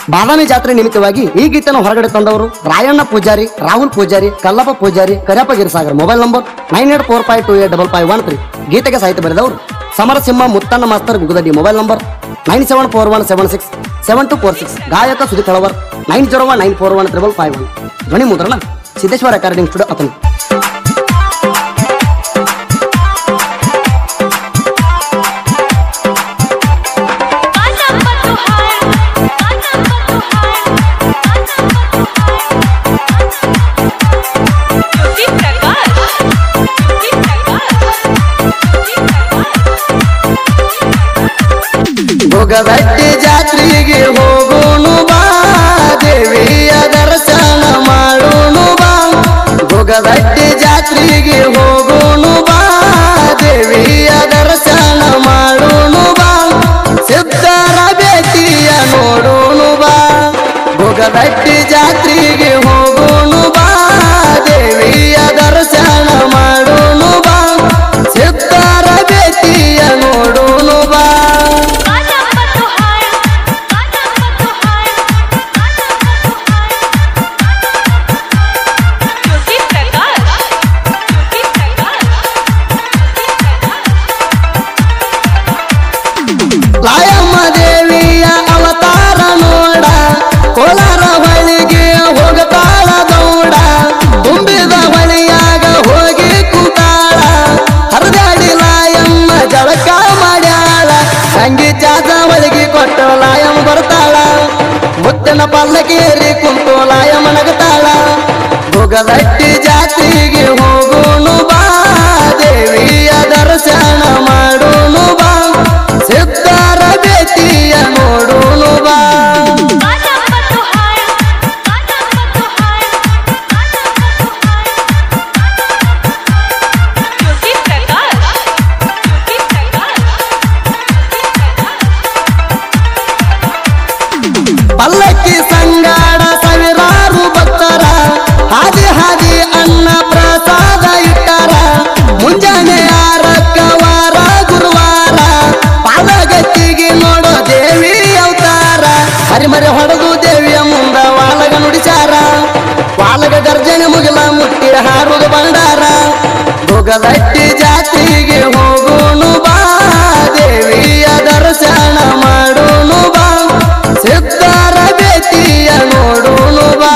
ಬಾದಾಮಿ ಜಾತ್ರೆ ನಿಮಿತ್ತವಾಗಿ ಈ ಗೀತೆಯನ್ನು ಹೊರಗಡೆ ತಂದವರು ರಾಯಣ್ಣ ಪೂಜಾರಿ, ರಾಹುಲ್ ಪೂಜಾರಿ, ಕಲ್ಲಪ್ಪ ಪೂಜಾರಿ, ಕರಿಯಪ್ಪ ಗಿರಿಸಾಗರ್. Mobile number 9845285513. ಗೀತೆಗೆ ಸಾಹಿತ್ಯ ಬರೆದವರು Samarasimha Muttanna master Gugadaddi. Mobile number 9741767246. ಗಾಯಕ ಸುದೀಪ್ ಹಳವರ್ 9019415551. ಧ್ವನಿ ಮುದ್ರಣ ಸಿದ್ದೇಶ್ವರ ರೆಕಾರ್ಡಿಂಗ್ ಸ್ಟುಡಿಯೋ ಅತನು. ಭೋಗದಟ್ಟಿ ಜಾತ್ರೆಗೆ ಹೋಗೋಣ ಬಾ, ದೇವಿಯ ದರ್ಶನ ಮಾಡೋಣ ಬಾ. ಭೋಗದಟ್ಟಿ ಜಾತ್ರೆಗೆ ಹೋಗೋಣ ಬಾ, ದೇವಿಯ ದರ್ಶನ ಮಾಡೋಣ ಬಾ. ಸಿದ್ಧರ ಭೇಟಿಯ ನೋಡೋಣ ಬಾ. ಭೋಗದಟ್ಟಿ ಜಾತ್ರೆಗೆ ಹೋಗೋಣ ಬಾ, ದೇವಿಯ ದರ್ಶನ ಮಾಡೋಣ ಬಾ. ಸಿದ್ಧರ ಭೇಟಿಯ ನೋಡೋಣ ಬಾ. ಲಾಯಮ್ಮ ದೇವಿಯ ಅವತಾರ ನೋಡ, ಕೋಲಾರ ಹೊಳಿಗೆ ಹೋಗತಾಳ ದೌಡ. ತುಂಬಿದ ಹೊಳಿಯಾಗ ಹೋಗಿ ಕೂತಾಳ, ಹರಿದಾಡಿ ಲಾಯಮ್ಮ ಜಳಕ ಮಾಡ್ಯಾಳ. ಸಂಗಿ ಚಾದ ಹೊಳಿಗೆ ಕೊಟ್ಟು ಲಾಯಮ್ಮ ಬರ್ತಾಳ, ಮುತ್ತಿನ ಪಲ್ಲಕ್ಕೇರಿ ಕುಂತು ಲಾಯಮ್ಮ ನಗತಾಳ. ಭೋಗದಟ್ಟಿ ಜಾತ್ರೆಗೆ ಹೋಗೋಣ ಬಾ, ದೇವಿಯ ದರ್ಶನ ಮಾಡೋಣ ಬಾ. ಸಿದ್ಧರ ಭೇಟಿಯ ನೋಡೋಣ ಬಾ. ಪಲ್ಲಕ್ಕಿ ಸಂಗಾಡ ಸಾವಿರಾರು ಭಕ್ತರ, ಹಾದಿ ಹಾದಿ ಅನ್ನ ಪ್ರಸಾದ ಇಟ್ಟಾರ. ಮುಂಜಾನೆ ಆರಕ್ಕವಾರ ಗುರುವಾರ, ಪಾದಗತ್ತಿಗೆ ನೋಡೋ ದೇವಿ ಅವತಾರ. ಹರಿಮರಿ ಹೊಡೆದು ದೇವಿಯ ಮುಂದ ವಾಲಗ ನುಡಿಸಾರ, ವಾಲಗ ಗರ್ಜನೆ ಮುಗಿಲ ಮುಟ್ಟಿ ಹಾರುಗ ಬಂಡಾರ. ಭೋಗದಟ್ಟಿ ಜಾತ್ರೆಗೆ ಹೋಗೋಣ ಬಾ, ದೇವಿಯ ದರ್ಶನ ಮಾಡೋಣ ಬಾ. ಸಿದ್ಧರ ಭೇಟಿಯ ನೋಡೋಣ ಬಾ.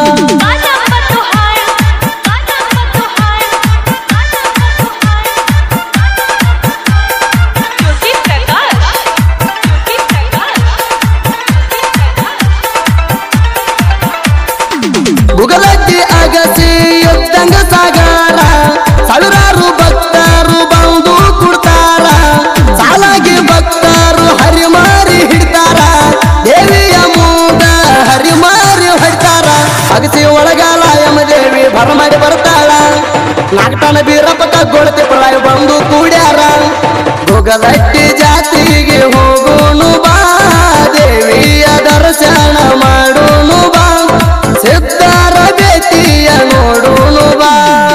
ಗುಗಲಡ್ಡಿ ಅಗಸಿ ಎತ್ತಂಗ ಸಾಗಾರ, ಸಾವಿರಾರು ಭಕ್ತರು ಬಂದು ಕೊಡ್ತಾರ. ಸಾಲಾಗಿ ಭಕ್ತರು ಹರಿಮಾರಿ ಹಿಡ್ತಾರ, ದೇವಿಯ ಮೂಗ ಹರಿಮಾರಿ ಹೊಡ್ತಾರ. ಅಗಸಿ ಒಳಗ ಲಾಯಮ್ಮ ದೇವಿ ಭರಮಾಡಿ ಬರ್ತಾಳ, ನಾಗಟನ ಬೀರಪ್ಪ ತಗ್ಗೊಳತಿ ಪ್ರಳಯ ಬಂದು ಕೂಡ್ಯಾರ. ಗುಗಲಡ್ಡಿ ಜಾತ್ರೆಗೆ ಹೋಗೋಣ ಬಾ, ದೇವಿಯ ದರ್ಶನ ಮಾಡೋಣ ಬಾ. ಸಿದ್ಧರ ಭೇಟಿಯ ನೋಡೋಣ ಬಾ.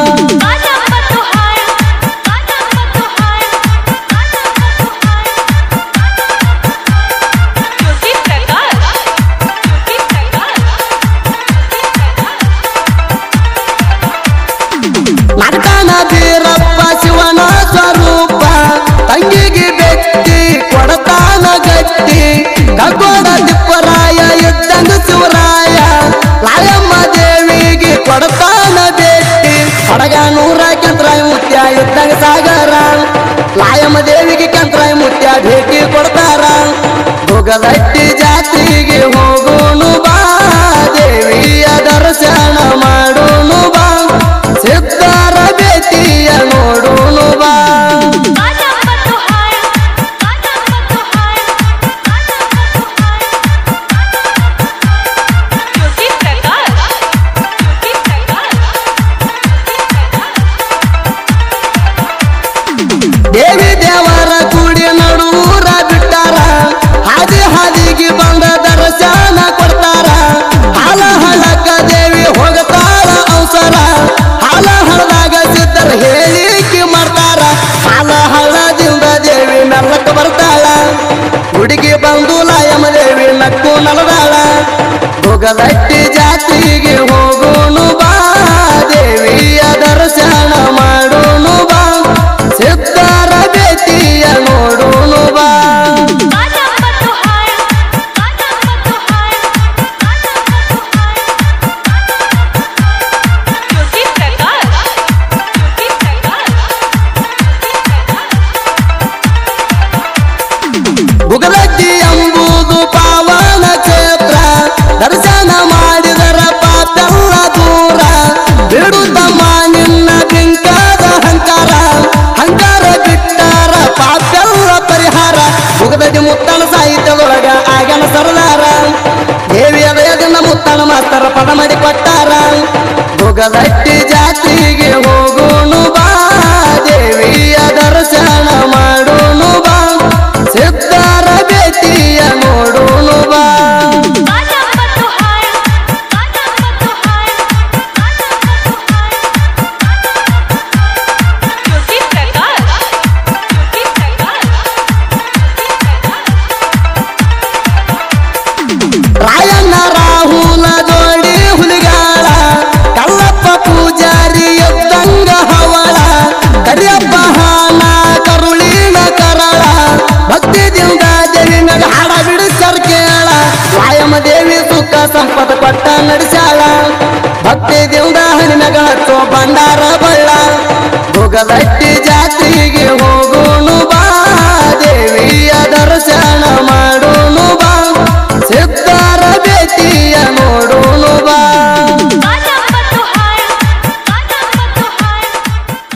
ನಾಗಟನ ಬೀರಪ್ಪ ಶಿವನ ಸ್ವರೂಪ, ತಂಗಿಗೆ ಬೆಟ್ಟಿ ಕೊಡತಾನ ಗಟ್ಟಿ. ಕಗ್ಗೋಡ ತಿಪ್ಪರಾಯ ಇದ್ದಂಗ ಶಿವರಾಯ, ಲಾಯಮ್ಮ ದೇವಿಗೆ ಕೊಡತಾನ ಭೇಟಿ. ಹಡಗ ನೂರ ಕೆಂತ್ರಾಯ ಮುತ್ಯ ಇದ್ದಂಗ ಸಾಗರ, ಲಾಯಮ್ಮ ದೇವಿಗೆ ಕೆಂತ್ರಾಯ ಮುತ್ಯ ಭೇಟಿ ಕೊಡ್ತಾರ. ಭೋಗದಟ್ಟಿ ಜಾತ್ರೆಗೆ ಹೋಗೋಣ ಬಾ, ದೇವಿಯ ದರ್ಶನ ಮಾಡೋಣ ಬಾ. ಸಿದ್ಧರ ಭೇಟಿಯ ನೋಡೋಣ ಬಾ. ದೇವಿ ದೇವರ ಕೂಡಿ ನಡುವೂರ ಬಿಟ್ಟಾರ, ಹಾದಿ ಹಾದಿಗೆ ಬಂದ ದರ್ಶನ ಕೊಡ್ತಾರ. ಹಾಲ ಹಳಕ ದೇವಿ ಹೋಗತಾಳ ಅವಸರ, ಹಾಲ ಹಳದಾಗ ಸಿದ್ಧರ ಹೇಳಿಕೆ ಮಾಡ್ತಾರ. ಹಾಲ ಹಳದಿಂದ ದೇವಿ ಮೆಲ್ಲಕ್ಕೆ ಬರ್ತಾಳ, ಹುಡುಗಿ ಬಂದು ಲಾಯಮ್ಮ ದೇವಿ ನಕ್ಕು ನಲದಾಳ. ಭೋಗದಟ್ಟಿ ಜಾತ್ರೆಗೆ ಹೋಗೋನು ಬಾ ದೇವಿಯ ದರ್ಶನ ಮಾಡೋನು ಬಾ ಸಿದ್ಧರ ಭೇಟಿಯ ನೋಡೋನು ಬಾ ಭೋಗದಟ್ಟಿ ಎಂಬುದು ಪಾವನ ಕ್ಷೇತ್ರ ದರ್ಶನ ಮಾಡಿದರ ಪಾಪೆಲ್ಲ ದೂರ ಬಿಡುತ್ತಮ್ಮ ನಿನ್ನ ಬಿಂಕಾದ ಹಂಕಾರ ಹಂಕಾರ ಬಿಟ್ಟಾರ ಪಾಪೆಲ್ಲ ಪರಿಹಾರ ಭೋಗದಟ್ಟಿ ಮುತ್ತನ ಸಾಹಿತ್ಯದೊಳಗ ಆಗನ ಸರದಾರ ದೇವಿಯ ದಯದಿಂದ ಮುತ್ತನ ಮಾಸ್ತರ ಪದ ಮಾಡಿ ಕೊಟ್ಟಾರ ಭೋಗದಟ್ಟಿ ಜಾತ್ರೆಗೆ ಹೋಗೋನು ಬಾ ದೇವಿಯ ದರ್ಶನ ಮಾಡೋನು ಬಾ ಸಿದ್ಧರ ಭೇಟಿಯ ನೋಡೋನು ಬಾ ರಾಯಣ್ಣ ರಾಹುಲ ಜೋಡಿ ಹುಲಿಗಾಳ ಕಲ್ಲಪ್ಪ ಪೂಜಾರಿ ಎದ್ದಂಗ ಹವಳ ಕರಿಯಪ್ಪ ಹಾನ ಕರುಳಿನ ಕರಳ ಭಕ್ತಿದಿಂದ ದೇವಿ ಮ್ಯಾಗ ಹಾಡ ಬಿಡಿಸ್ತಾರ ಕೇಳ ವಾಯಮ್ಮ ದೇವಿ ಸುಖ ಸಂಪದ ಕೊಟ್ಟ ನಡೆಸ್ಯಾಳ ಭಕ್ತಿದಿಂದ ಹನಿ ಮ್ಯಾಗ ಹಚ್ಚೋ ಭಂಡಾರ ಬಳ್ಳ ಭೋಗದಟ್ಟಿ ಜಾತ್ರೆಗೆ